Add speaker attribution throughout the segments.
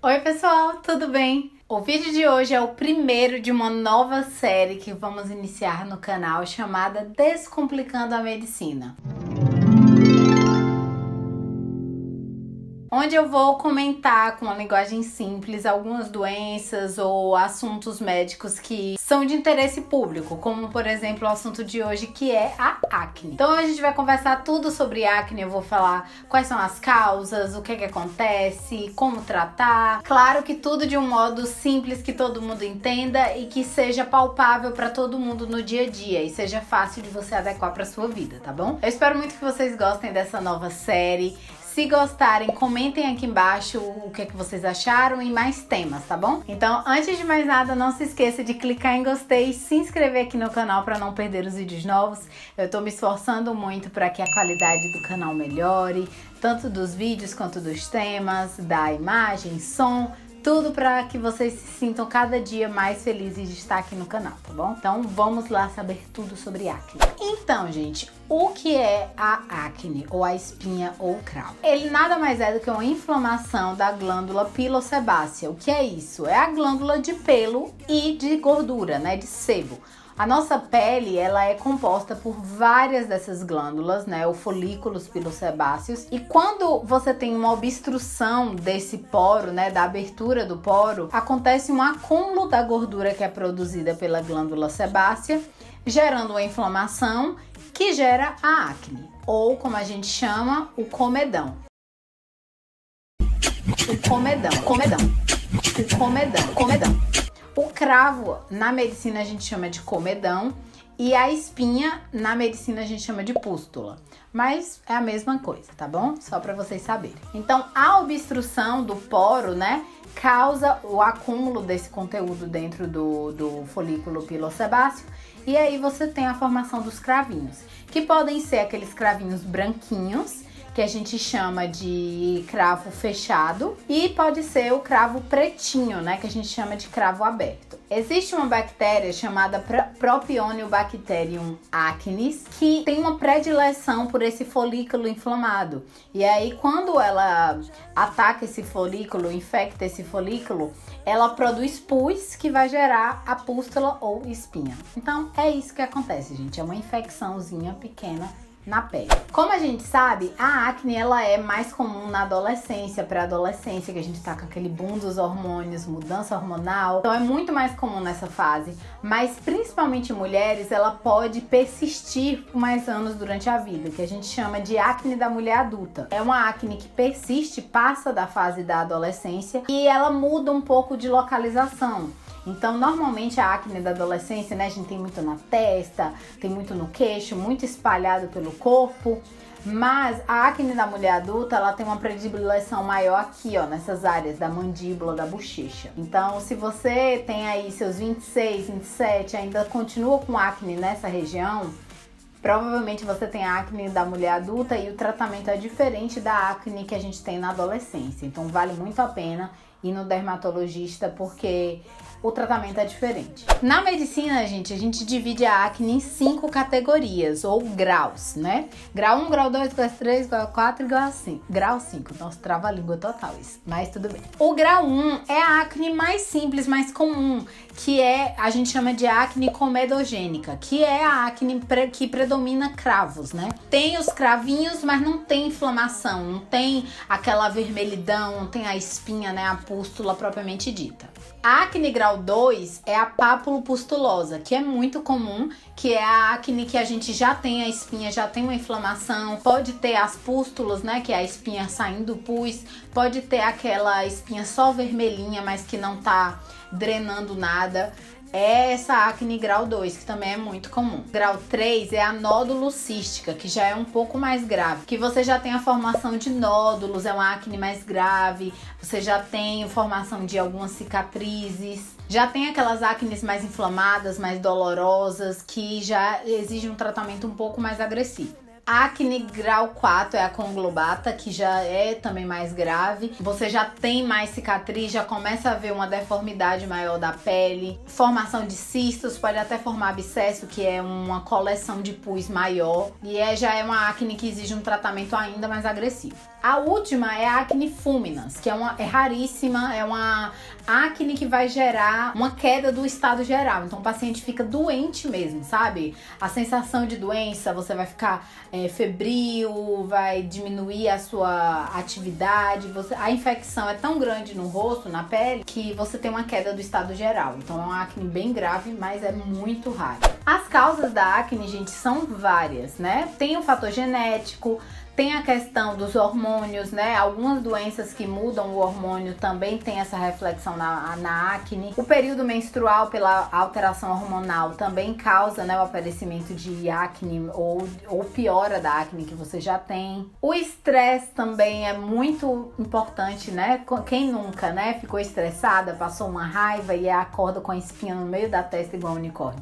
Speaker 1: Oi pessoal, tudo bem? O vídeo de hoje é o primeiro de uma nova série que vamos iniciar no canal chamada Descomplicando a Medicina. Onde eu vou comentar com uma linguagem simples algumas doenças ou assuntos médicos que são de interesse público, como por exemplo o assunto de hoje que é a acne. Então a gente vai conversar tudo sobre acne, eu vou falar quais são as causas, o que acontece, como tratar. Claro que tudo de um modo simples que todo mundo entenda e que seja palpável para todo mundo no dia a dia e seja fácil de você adequar para sua vida, tá bom? Eu espero muito que vocês gostem dessa nova série. Se gostarem, comentem aqui embaixo o que vocês acharam e mais temas, tá bom? Então, antes de mais nada, não se esqueça de clicar em gostei e se inscrever aqui no canal para não perder os vídeos novos. Eu tô me esforçando muito para que a qualidade do canal melhore, tanto dos vídeos quanto dos temas, da imagem, som, tudo para que vocês se sintam cada dia mais felizes de estar aqui no canal, tá bom? Então vamos lá saber tudo sobre acne. Então, gente, o que é a acne, ou a espinha ou o cravo? Ele nada mais é do que uma inflamação da glândula pilosebácea. O que é isso? É a glândula de pelo e de gordura, né, de sebo. A nossa pele, ela é composta por várias dessas glândulas, né, ou folículos pilosebáceos. E quando você tem uma obstrução desse poro, né, da abertura do poro, acontece um acúmulo da gordura que é produzida pela glândula sebácea, gerando uma inflamação que gera a acne, ou como a gente chama, o comedão. Comedão. O cravo, na medicina a gente chama de comedão e a espinha, na medicina a gente chama de pústula. Mas é a mesma coisa, tá bom? Só para vocês saberem. Então, a obstrução do poro, né, causa o acúmulo desse conteúdo dentro do folículo pilosebáceo e aí você tem a formação dos cravinhos, que podem ser aqueles cravinhos branquinhos, que a gente chama de cravo fechado, e pode ser o cravo pretinho, né, que a gente chama de cravo aberto. Existe uma bactéria chamada Propionibacterium acnes, que tem uma predileção por esse folículo inflamado. E aí, quando ela ataca esse folículo, infecta esse folículo, ela produz pus que vai gerar a pústula ou espinha. Então, é isso que acontece, gente. É uma infecçãozinha pequena na pele. Como a gente sabe, a acne ela é mais comum na adolescência, pré-adolescência, que a gente tá com aquele boom dos hormônios, mudança hormonal. Então é muito mais comum nessa fase, mas principalmente em mulheres, ela pode persistir por mais anos durante a vida, que a gente chama de acne da mulher adulta. É uma acne que persiste, passa da fase da adolescência e ela muda um pouco de localização. Então, normalmente a acne da adolescência, né, a gente tem muito na testa, tem muito no queixo, muito espalhado pelo corpo. Mas a acne da mulher adulta, ela tem uma predileção maior aqui, ó, nessas áreas da mandíbula, da bochecha. Então, se você tem aí seus 26, 27, ainda continua com acne nessa região, provavelmente você tem a acne da mulher adulta e o tratamento é diferente da acne que a gente tem na adolescência. Então, vale muito a pena ir no dermatologista porque o tratamento é diferente. Na medicina, gente, a gente divide a acne em 5 categorias, ou graus, né? Grau 1, grau 2, grau 3, grau 4 e grau 5. Grau 5, nossa, trava a língua total isso, mas tudo bem. O grau 1 é a acne mais simples, mais comum, que a gente chama de acne comedogênica, que é a acne que predomina cravos, né? Tem os cravinhos, mas não tem inflamação, não tem aquela vermelhidão, não tem a espinha, né, a pústula propriamente dita. A acne grau 2 é a papulopustulosa, que é muito comum, que é a acne que a gente já tem a espinha, já tem uma inflamação, pode ter as pústulas, né, que é a espinha saindo pus, pode ter aquela espinha só vermelhinha, mas que não tá drenando nada. É essa acne grau 2, que também é muito comum. Grau 3 é a nódulo cística, que já é um pouco mais grave, que você já tem a formação de nódulos, é uma acne mais grave, você já tem formação de algumas cicatrizes, já tem aquelas acnes mais inflamadas, mais dolorosas, que já exigem um tratamento um pouco mais agressivo. A acne grau 4 é a conglobata, que já é também mais grave. Você já tem mais cicatriz, já começa a ver uma deformidade maior da pele. Formação de cistos, pode até formar abscesso, que é uma coleção de pus maior. E já é uma acne que exige um tratamento ainda mais agressivo. A última é a acne fulminans, que é raríssima, é uma acne que vai gerar uma queda do estado geral. Então o paciente fica doente mesmo, sabe? A sensação de doença, você vai ficar febril, vai diminuir a sua atividade. A infecção é tão grande no rosto, na pele, que você tem uma queda do estado geral. Então é uma acne bem grave, mas é muito rara. As causas da acne, gente, são várias, né? Tem o fator genético, tem a questão dos hormônios, né? Algumas doenças que mudam o hormônio também tem essa reflexão na acne. O período menstrual, pela alteração hormonal, também causa, né, o aparecimento de acne ou piora da acne que você já tem. O estresse também é muito importante, né? Quem nunca, né, ficou estressada, passou uma raiva e acorda com a espinha no meio da testa igual um unicórnio.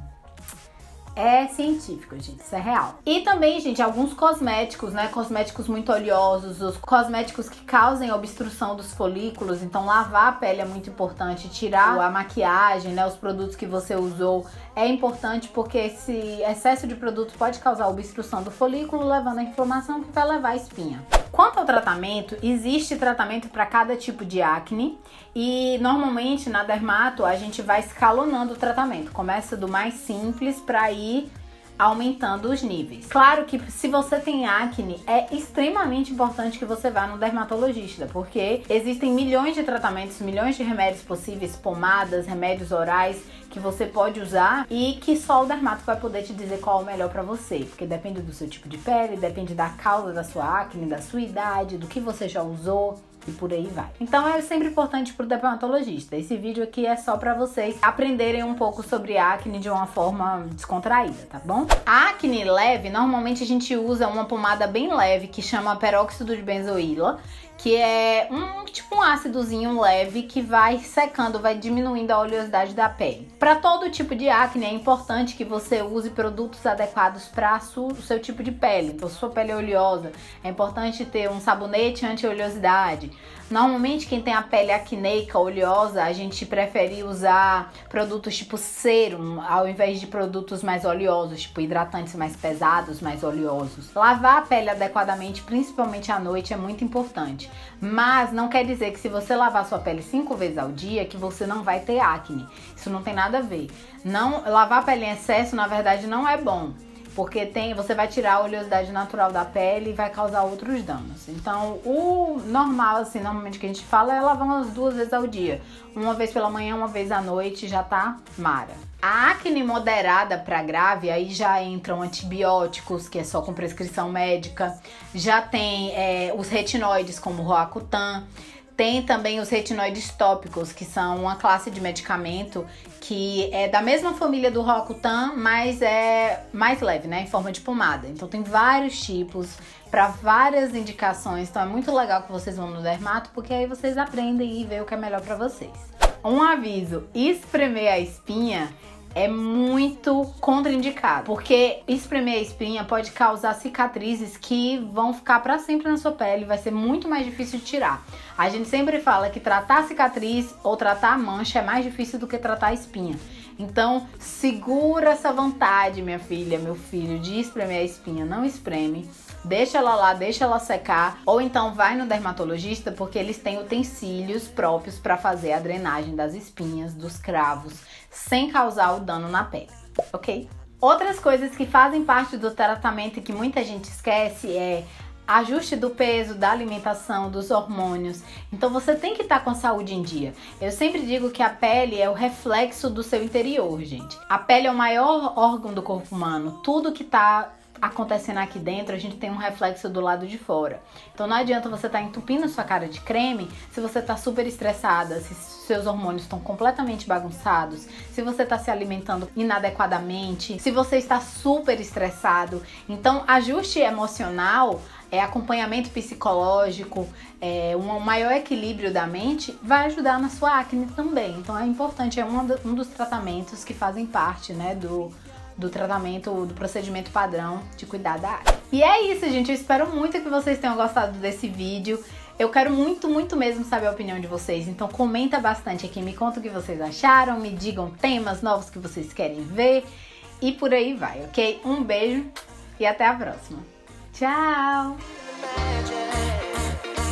Speaker 1: É científico, gente, isso é real. E também, gente, alguns cosméticos, né? Cosméticos muito oleosos, os cosméticos que causem obstrução dos folículos. Então, lavar a pele é muito importante, tirar a maquiagem, né? Os produtos que você usou é importante porque esse excesso de produto pode causar obstrução do folículo, levando à inflamação que vai levar à espinha. Quanto ao tratamento, existe tratamento para cada tipo de acne e normalmente na dermato a gente vai escalonando o tratamento. Começa do mais simples para ir aumentando os níveis. Claro que se você tem acne, é extremamente importante que você vá no dermatologista, porque existem milhões de tratamentos, milhões de remédios possíveis, pomadas, remédios orais que você pode usar e que só o dermato vai poder te dizer qual é o melhor pra você, porque depende do seu tipo de pele, depende da causa da sua acne, da sua idade, do que você já usou e por aí vai. Então é sempre importante pro dermatologista. Esse vídeo aqui é só pra vocês aprenderem um pouco sobre acne de uma forma descontraída, tá bom? A acne leve, normalmente a gente usa uma pomada bem leve que chama peróxido de benzoíla, que é tipo um ácidozinho leve que vai secando, vai diminuindo a oleosidade da pele. Para todo tipo de acne é importante que você use produtos adequados para o seu tipo de pele. Então, se sua pele é oleosa, é importante ter um sabonete anti-oleosidade. Normalmente quem tem a pele acneica, oleosa, a gente prefere usar produtos tipo sérum ao invés de produtos mais oleosos, tipo hidratantes mais pesados, mais oleosos. Lavar a pele adequadamente, principalmente à noite, é muito importante. Mas não quer dizer que se você lavar sua pele 5 vezes ao dia, que você não vai ter acne. Isso não tem nada a ver. Lavar a pele em excesso, na verdade, não é bom. Porque você vai tirar a oleosidade natural da pele e vai causar outros danos. Então, o normal, assim, normalmente que a gente fala é lavar umas 2 vezes ao dia. Uma vez pela manhã, uma vez à noite, já tá mara. A acne moderada para grave, aí já entram antibióticos, que é só com prescrição médica. Já tem os retinoides, como o Roacutan. Tem também os retinoides tópicos, que são uma classe de medicamento que é da mesma família do Roacutan, mas é mais leve, né, em forma de pomada. Então tem vários tipos para várias indicações, então é muito legal que vocês vão no dermato, porque aí vocês aprendem e veem o que é melhor para vocês. Um aviso, espremer a espinha é muito contraindicado, porque espremer a espinha pode causar cicatrizes que vão ficar para sempre na sua pele, vai ser muito mais difícil de tirar. A gente sempre fala que tratar a cicatriz ou tratar a mancha é mais difícil do que tratar a espinha. Então, segura essa vontade, minha filha, meu filho, de espremer a espinha. Não espreme. Deixa ela lá, deixa ela secar. Ou então vai no dermatologista, porque eles têm utensílios próprios para fazer a drenagem das espinhas, dos cravos, sem causar o dano na pele, ok? Outras coisas que fazem parte do tratamento e que muita gente esquece é ajuste do peso, da alimentação, dos hormônios. Então você tem que estar com a saúde em dia. Eu sempre digo que a pele é o reflexo do seu interior, gente. A pele é o maior órgão do corpo humano. Tudo que tá acontecendo aqui dentro, a gente tem um reflexo do lado de fora. Então não adianta você estar entupindo sua cara de creme se você tá super estressada, se seus hormônios estão completamente bagunçados, se você tá se alimentando inadequadamente, se você está super estressado. Então ajuste emocional, acompanhamento psicológico, um maior equilíbrio da mente vai ajudar na sua acne também. Então é importante, é um dos tratamentos que fazem parte, né, do tratamento, do procedimento padrão de cuidar da acne. E é isso, gente. Eu espero muito que vocês tenham gostado desse vídeo. Eu quero muito, muito mesmo saber a opinião de vocês. Então comenta bastante aqui, me conta o que vocês acharam, me digam temas novos que vocês querem ver e por aí vai, ok? Um beijo e até a próxima. Tchau!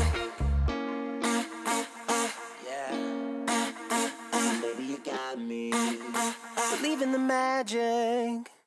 Speaker 2: believe in the magic.